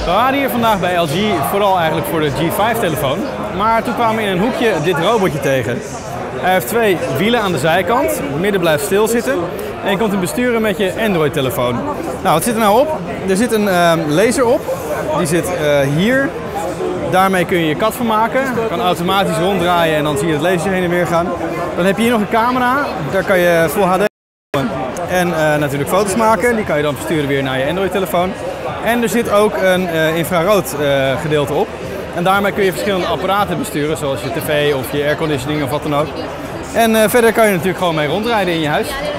We waren hier vandaag bij LG, vooral eigenlijk voor de G5-telefoon. Maar toen kwamen we in een hoekje dit robotje tegen. Hij heeft 2 wielen aan de zijkant, het midden blijft stilzitten. En je kunt hem besturen met je Android-telefoon. Nou, wat zit er nou op? Er zit een laser op. Die zit hier. Daarmee kun je je kat vermaken. Je kan automatisch ronddraaien en dan zie je het laser heen en weer gaan. Dan heb je hier nog een camera. Daar kan je Full HD en natuurlijk foto's maken. Die kan je dan versturen weer naar je Android-telefoon. En er zit ook een infrarood gedeelte op. En daarmee kun je verschillende apparaten besturen, zoals je tv of je airconditioning of wat dan ook. En verder kan je natuurlijk gewoon mee rondrijden in je huis.